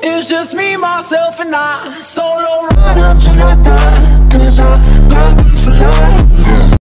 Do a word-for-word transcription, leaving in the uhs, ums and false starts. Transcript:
It's just me, myself, and I. Solo ride.